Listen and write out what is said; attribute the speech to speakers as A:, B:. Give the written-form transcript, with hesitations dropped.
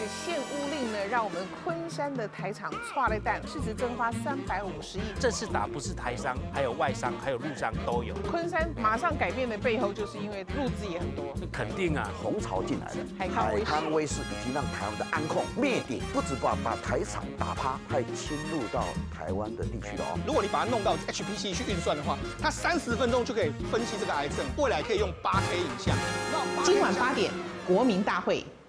A: 限屋令呢，让我们昆山的台厂剉咧蛋市值蒸发350亿。
B: 这次打不是台商，还有外商，还有陆商都有。
A: 昆山马上改变的背后，就是因为入资也很多。
B: 肯定啊，
C: 红潮进来了，
A: 海康威视
C: 已经让台湾的安控灭顶，不止把台厂打趴，还侵入到台湾的地区了哦。
D: 如果你把它弄到 HPC 去运算的话，它30分钟就可以分析这个癌症，未来可以用8K 影像。
A: 今晚8点，国民大会。